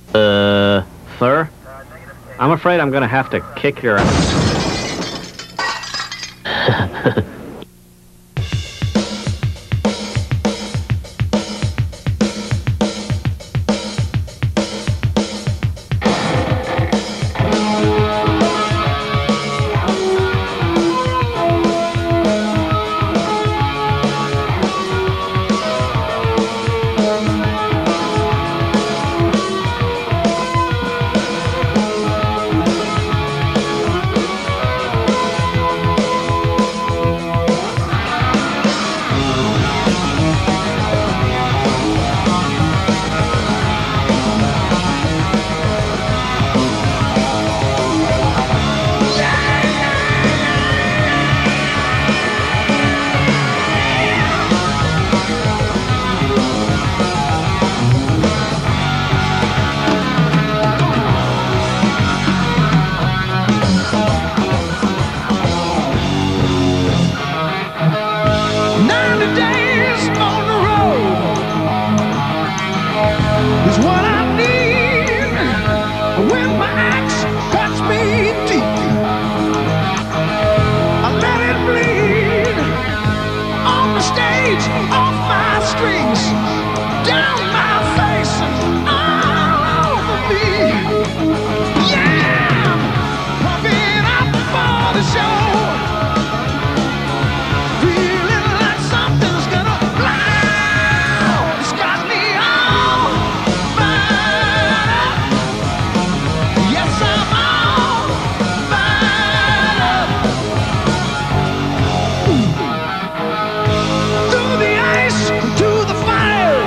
Sir? I'm afraid I'm gonna have to kick your ass. When my axe cuts me deep, I let it bleed on the stage, off my strings, down my face, and all over me. Yeah, pumping up for the show, feeling like something's gonna blow. It's got me all fired up. Yes, I'm all fired up. Through the ice, to the fire,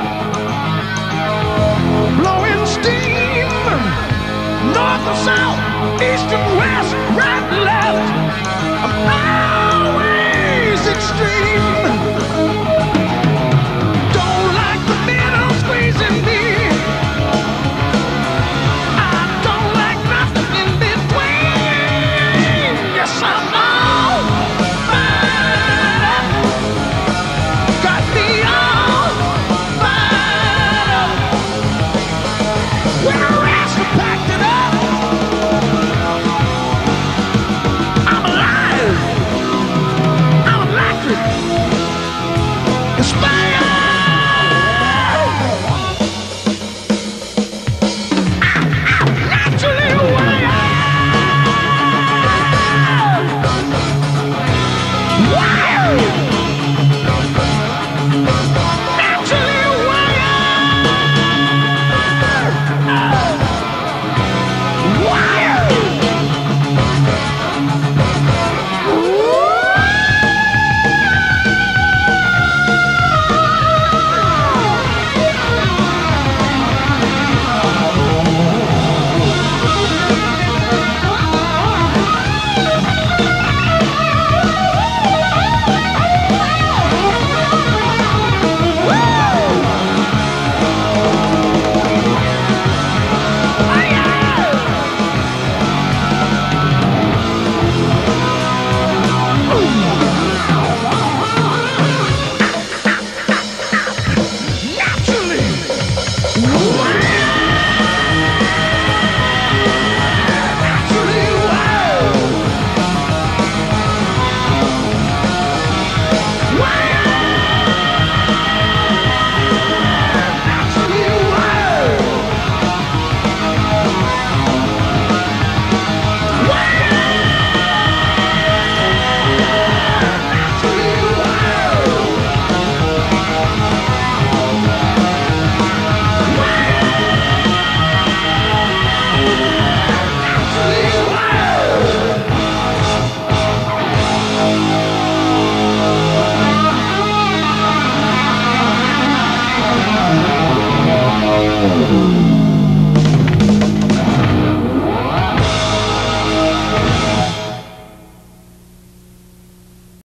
blowing steam, north and south, east and west, right and left. I'm always extreme. Don't like the middle squeezing me. I don't like nothing in between. Yes, I'm all fired up. Got me all fired up. When the rest have packed it up, I'm alive. I'm electric. Inspired. Naturally wired. Wired. Naturally wired. Wired. Naturally wired. Naturally wired. Wired. Naturally wired. Wired. Naturally wired.